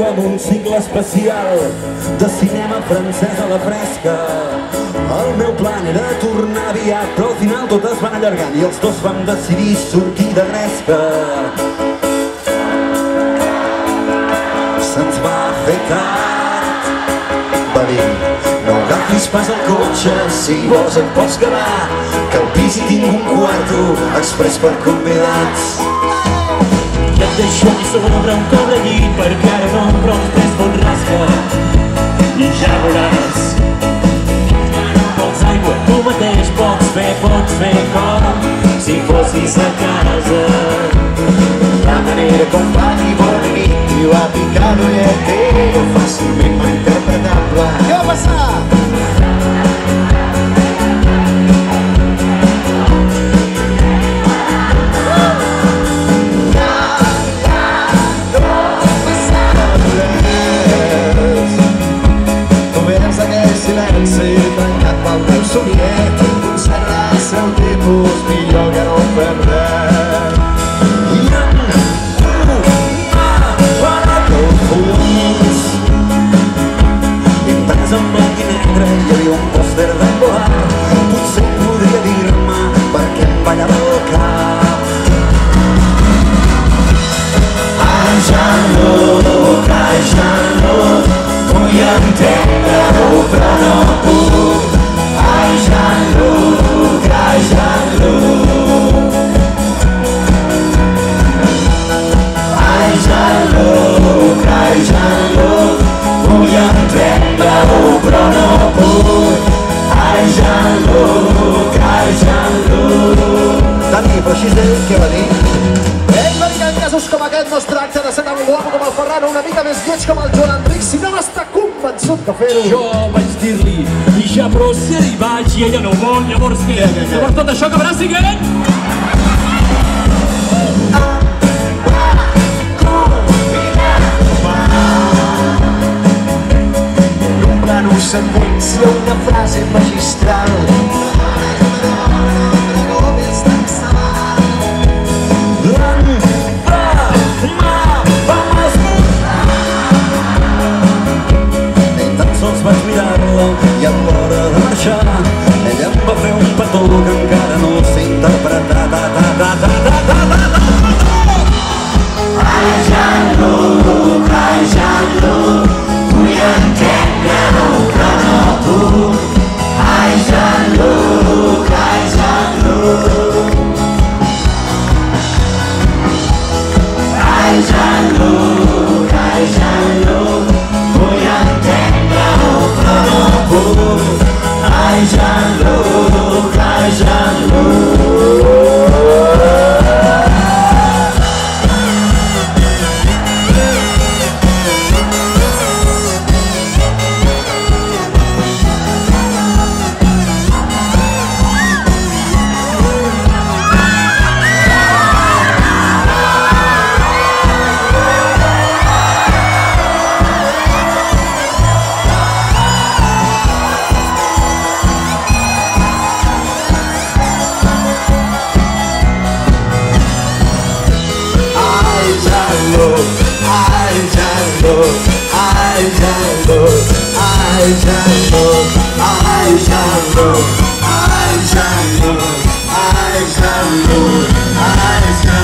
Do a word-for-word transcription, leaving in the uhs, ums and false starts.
viu amb un cicle especial de cinema francès a la fresca. El meu plan era tornar aviat, però al final tot es van allargant i els dos vam decidir sortir de gresca. Se'ns va fer tard, va dir, no agafis pas el cotxe, si vols et pots quedar, que al pis hi tinc un quarto express per convidats. I et deixo aquí sobre un cobre llit, perquè ara no, però després fot rasca i ja veuràs. Vols aigua, tu mateix pots fer, pots fer com si fossis a casa. La manera com va dir bona nit i va picar l'ulletero fàcilment interpretable. Què va passar? Silenci tancat pel teu somniet, conserva el seu tipus, millor que no fem res. I en una fons, imprès en blanc i negre, hi havia un pòster de Boar. Potser podria dir-me perquè em ballava el cap. Ai, Jean-Luc, ai, Jean-Luc, vull entendre-ho però no puc. Ai, Jean-Luc, ai, Jean-Luc. Ai, Jean-Luc, ai, Jean-Luc, vull entendre-ho però no puc. Ai, Jean-Luc, ai, Jean-Luc. Dani, però així és ell, què va dir? Ell va dir que en casos com aquest no es tracta de ser tan guapo com el Ferran o una mica més lleig com el Joan Enric, sinó d'estar convençut de fer-ho. Jo vaig dir-li, i ja però si hi vaig i ella no vol, llavors què? Llavors tot això acabarà siguent? En un plano sentència, una frase magistral. Sols vaig mirar-la i a l'hora de marxar ella em va fer un petó que encara no sé interpretar. Ai, Jean-Luc, ai, Jean-Luc, vull entendre-ho però no puc. Ai, Jean-Luc, ai, Jean-Luc. Ai, Jean-Luc, ai, Jean-Luc, vull entendre-ho però no puc. Ai, Jean-Luc, ai, Jean-Luc. I